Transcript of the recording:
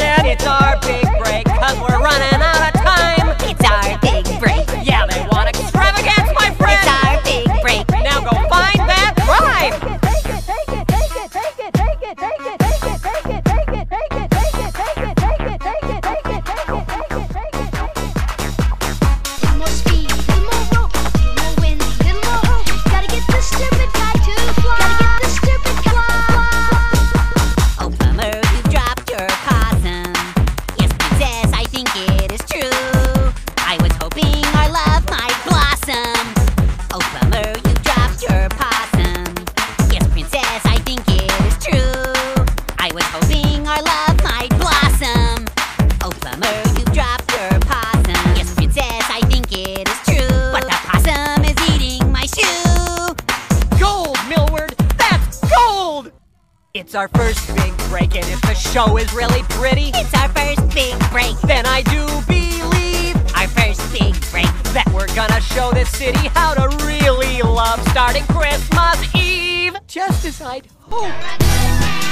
kid. It's our big break, cause we're running out of time. It's our big break. Yeah, they want extravagance, my friend. It's our big break. Now go find that rhyme. Little more speed, little more rope, little more wind, little more hope. Gotta get this stupid guy to fly. Gotta get this stupid guy. Oh, plumber, you dropped your possum. Yes, princess, I think it is true. I was hoping our love might blossom. Oh, plumber, you dropped your possum. Yes, princess, I think it is true. I was hoping our love might blossom. Oh, plumber, you dropped your possum. Yes, princess, I think it is true. But the possum is eating my shoe. Gold, Millward, that's gold! It's our first big break, and if the show is really pretty, It's our first big break. then I do believe Our first big break. that we're gonna show this city how to really love starting Christmas Eve. Just as I'd hoped.